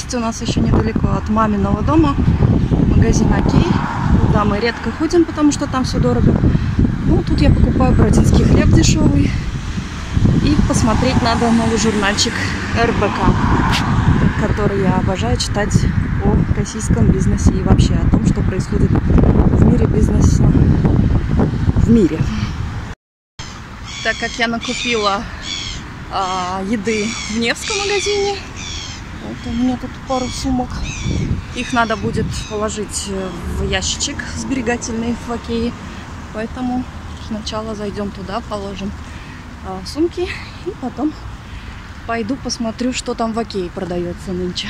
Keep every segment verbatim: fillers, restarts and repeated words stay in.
есть у нас еще недалеко от маминого дома магазин Окей. Туда мы редко ходим, потому что там все дорого. Ну, тут я покупаю бородинский хлеб дешевый. И посмотреть надо новый журнальчик эр бэ ка, который я обожаю читать о российском бизнесе и вообще о том, что происходит в мире бизнеса. В мире. Так как я накупила а, еды в Невском магазине, вот у меня тут пару сумок. Их надо будет положить в ящичек сберегательный в Окее. Поэтому сначала зайдем туда, положим а, сумки, и потом пойду посмотрю, что там в Окее продается нынче.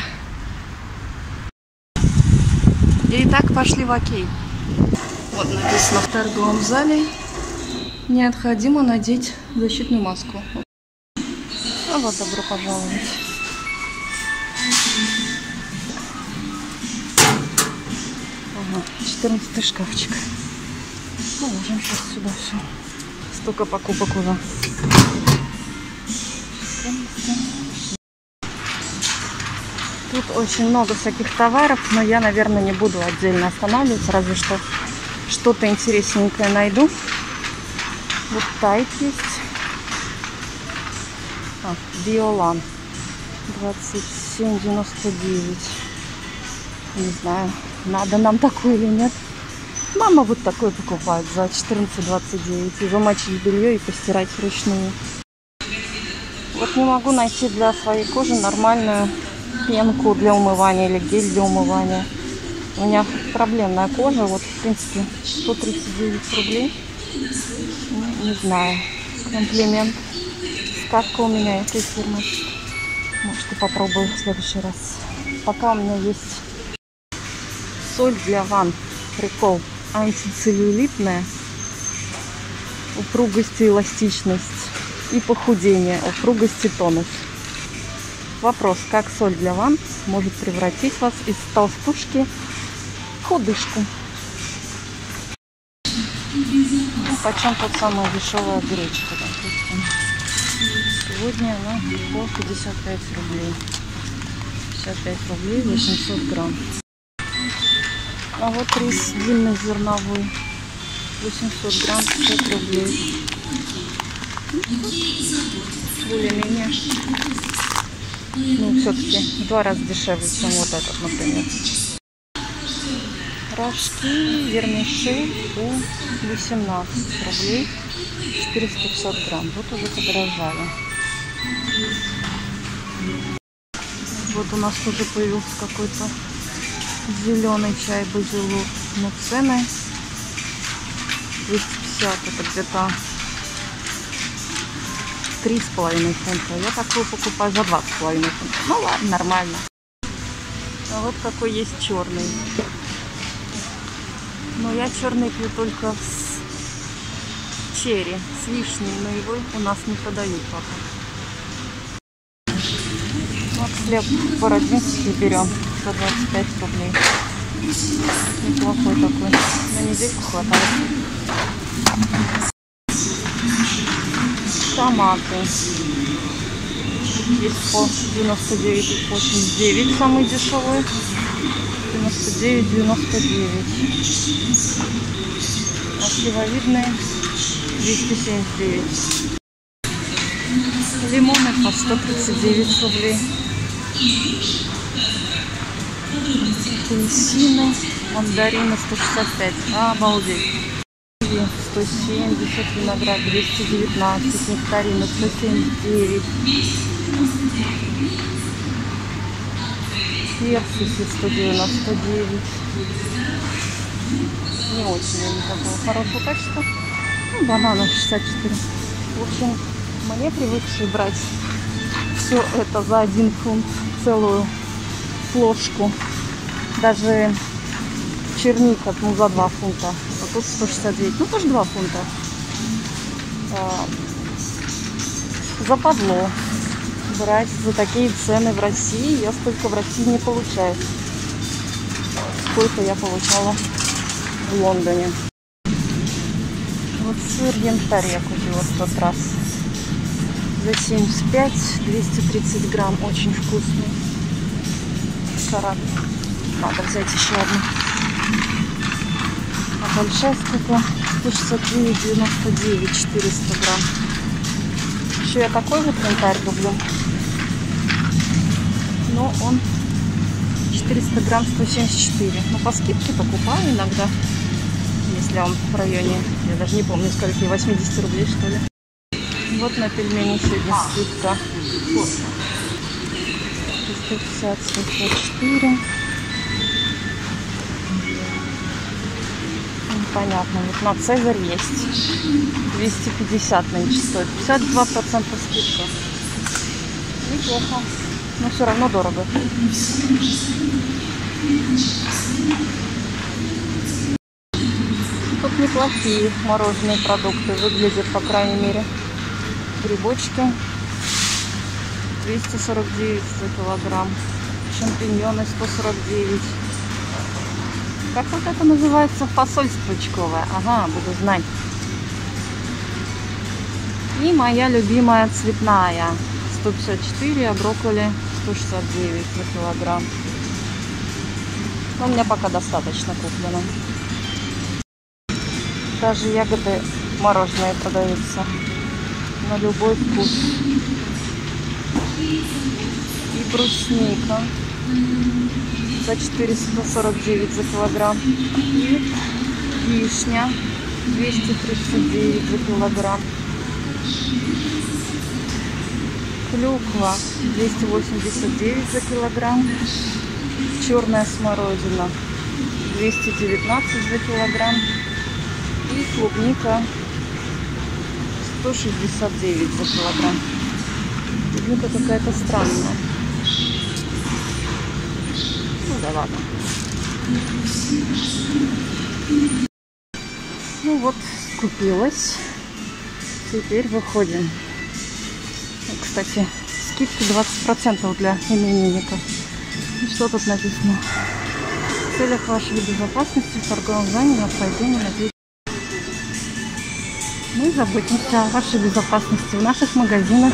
Итак, пошли в Окей. Вот написано в торговом зале: необходимо надеть защитную маску. А вот, добро пожаловать. Ага, четырнадцатый шкафчик. Положим сейчас сюда все. Столько покупок уже. Тут очень много всяких товаров, но я, наверное, не буду отдельно останавливаться, разве что что-то интересненькое найду. Вот тайп есть. А, Биолан. двадцать семь девяносто девять. Не знаю, надо нам такое или нет. Мама вот такое покупает за четырнадцать двадцать девять. И замочить белье и постирать вручную. Вот не могу найти для своей кожи нормальную пенку для умывания или гель для умывания. У меня проблемная кожа. Вот, в принципе, сто тридцать девять рублей. Ну, не знаю. Комплимент. Скидка у меня этой фирмы. Может, и попробую в следующий раз. Пока у меня есть соль для ванн. Прикол. Антицеллюлитная. Упругость и эластичность. И похудение. Упругость и тонус. Вопрос, как соль для ванн может превратить вас из толстушки в худышку. Ну, почем тут самая дешевая гречка, допустим. Сегодня она по пятьдесят пять рублей. пятьдесят пять рублей, восемьсот грамм. А вот рис длиннозерновой. восемьсот грамм, пять рублей. Более-менее. Ну, все-таки в два раза дешевле, чем вот этот, например. Рожки, вермишель по восемнадцать рублей. четыреста пятьдесят грамм. Вот уже подорожали. Вот у нас тоже появился какой-то зеленый чай базилур. Но цены двести пятьдесят, это где-то три с половиной фунта. Я такую покупаю за два с половиной фунта. Ну ладно, нормально. А вот какой есть черный. Но я черный пью только с черри, с вишней, но его у нас не подают пока. Вот хлеб бородинский берем, сто двадцать пять рублей. Неплохой такой, на недельку хватает. Томаты. Есть по девяносто девять и восемьдесят девять, самый дешевый. девяносто девять девяносто девять. А сливовидные двести семьдесят девять. Лимоны по сто тридцать девять рублей. Апельсины, мандарины сто шестьдесят пять. Обалдеть. сто семьдесят, виноград двести девятнадцать, нектарины сто семьдесят девять. Персики сто девяносто девять. Не очень они такого хорошего качества. Ну, бананы шестьдесят четыре. В общем, мне привыкшие брать все это за один фунт, целую ложку. Даже черника, ну, за два фунта. А тут сто шестьдесят девять. Ну, тоже два фунта. А, западло брать за такие цены в России. Я столько в России не получаю. Сколько я получала в Лондоне. Вот сыр янтарь я купила в тот раз. За семьдесят пять, двести тридцать грамм. Очень вкусный. Сараб. Надо взять еще одну. А большая сколько? сто шестьдесят девять девяносто девять, четыреста грамм. Еще я такой вот янтарь люблю. Но он четыреста грамм сто семьдесят четыре. Но по скидке покупаю иногда. Если он в районе, я даже не помню сколько, восемьдесят рублей что ли. Вот на пельмени сегодня скидка. сто пятьдесят, сто пятьдесят четыре. Непонятно. Вот на Цезарь есть. двести пятьдесят нынче стоит. пятьдесят два процента скидка. Неплохо. Но все равно дорого. Тут неплохие мороженые продукты. Выглядят, по крайней мере. Грибочки. двести сорок девять за килограмм. Шампиньоны сто сорок девять. Как вот это называется? Фасоль стручковая. Ага, буду знать. И моя любимая цветная. сто пятьдесят четыре, а брокколи сто шестьдесят девять за килограмм. Но у меня пока достаточно куплено. Даже ягоды мороженые продаются. На любой вкус. И брусника за четыреста сорок девять за килограмм. И вишня двести тридцать девять за килограмм. Клюква двести восемьдесят девять за килограмм. Черная смородина двести девятнадцать за килограмм. И клубника сто шестьдесят девять за килограмм. Клубника какая-то странная. Ну да ладно. Ну вот, купилась. Теперь выходим. Кстати, скидки двадцать процентов для именинников. И что тут написано? В целях вашей безопасности в торговом здании необходимо надеть. Мы заботимся о вашей безопасности в наших магазинах.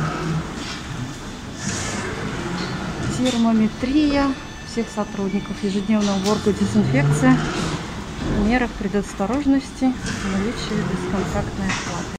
Термометрия всех сотрудников, ежедневная уборка, дезинфекция, в мерах предосторожности, наличие бесконтактной оплаты.